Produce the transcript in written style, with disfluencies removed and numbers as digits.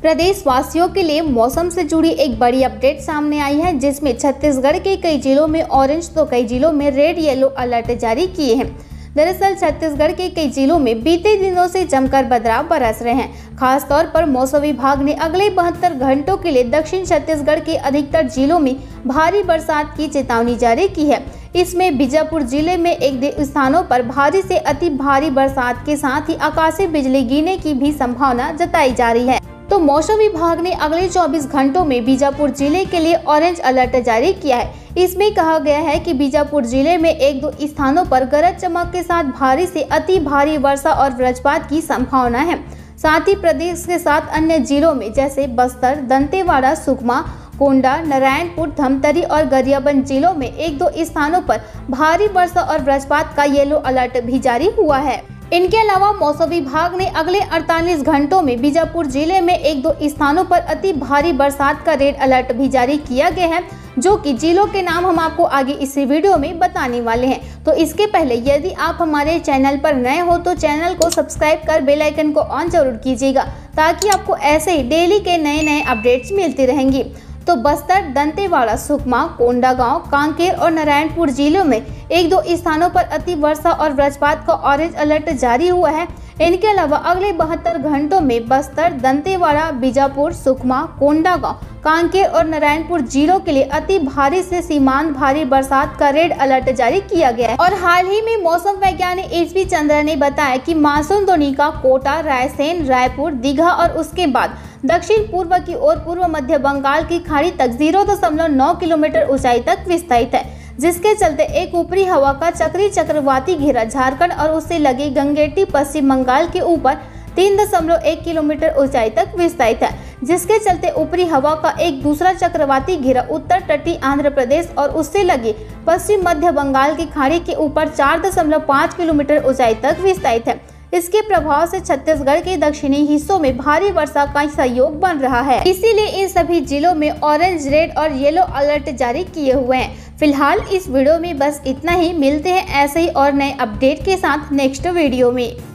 प्रदेश वासियों के लिए मौसम से जुड़ी एक बड़ी अपडेट सामने आई है, जिसमें छत्तीसगढ़ के कई जिलों में ऑरेंज तो कई जिलों में रेड येलो अलर्ट जारी किए हैं। दरअसल छत्तीसगढ़ के कई जिलों में बीते दिनों से जमकर बदलाव बरस रहे हैं। खास तौर पर मौसम विभाग ने अगले 72 घंटों के लिए दक्षिण छत्तीसगढ़ के अधिकतर जिलों में भारी बरसात की चेतावनी जारी की है। इसमें बीजापुर जिले में एक स्थानों पर भारी से अति भारी बरसात के साथ ही आकाशीय बिजली गिरने की भी संभावना जताई जा रही है। तो मौसम विभाग ने अगले 24 घंटों में बीजापुर जिले के लिए ऑरेंज अलर्ट जारी किया है। इसमें कहा गया है कि बीजापुर जिले में 1-2 स्थानों पर गरज चमक के साथ भारी से अति भारी वर्षा और वज्रपात की संभावना है। साथ ही प्रदेश के साथ अन्य जिलों में जैसे बस्तर, दंतेवाड़ा, सुकमा, कोंडा, नारायणपुर, धमतरी और गरियाबंद जिलों में 1-2 स्थानों पर भारी वर्षा और वज्रपात का येलो अलर्ट भी जारी हुआ है। इनके अलावा मौसम विभाग ने अगले 48 घंटों में बीजापुर जिले में 1-2 स्थानों पर अति भारी बरसात का रेड अलर्ट भी जारी किया गया है, जो कि जिलों के नाम हम आपको आगे इस वीडियो में बताने वाले हैं। तो इसके पहले यदि आप हमारे चैनल पर नए हो तो चैनल को सब्सक्राइब कर बेल आइकन को ऑन जरूर कीजिएगा, ताकि आपको ऐसे ही डेली के नए अपडेट्स मिलती रहेंगी। तो बस्तर, दंतेवाड़ा, सुकमा, कोंडागांव, कांकेर और नारायणपुर जिलों में 1-2 स्थानों पर अति वर्षा और वज्रपात का ऑरेंज अलर्ट जारी हुआ है। इनके अलावा अगले 72 घंटों में बस्तर, दंतेवाड़ा, बीजापुर, सुकमा, कोंडागांव, कांकेर और नारायणपुर जिलों के लिए अति भारी से सीमांत भारी बरसात का रेड अलर्ट जारी किया गया है। और हाल ही में मौसम वैज्ञानिक HP चंद्रा ने बताया कि मानसून द्रोणिका कोटा, रायसेन, रायपुर, दीघा और उसके बाद दक्षिण पूर्व की ओर पूर्व मध्य बंगाल की खाड़ी तक 0.9 किलोमीटर ऊंचाई तक विस्तृत है, जिसके चलते एक ऊपरी हवा का चक्रवाती घेरा झारखंड और उससे लगी गंगेटी पश्चिम बंगाल के ऊपर 3.1 किलोमीटर ऊंचाई तक विस्तृत है, जिसके चलते ऊपरी हवा का एक दूसरा चक्रवाती घेरा उत्तर तटीय आंध्र प्रदेश और उससे लगी पश्चिम मध्य बंगाल की खाड़ी के ऊपर 4.5 किलोमीटर ऊंचाई तक विस्तृत है। इसके प्रभाव से छत्तीसगढ़ के दक्षिणी हिस्सों में भारी वर्षा का सहयोग बन रहा है। इसीलिए इन सभी जिलों में ऑरेंज, रेड और येलो अलर्ट जारी किए हुए हैं। फिलहाल इस वीडियो में बस इतना ही। मिलते हैं ऐसे ही और नए अपडेट के साथ नेक्स्ट वीडियो में।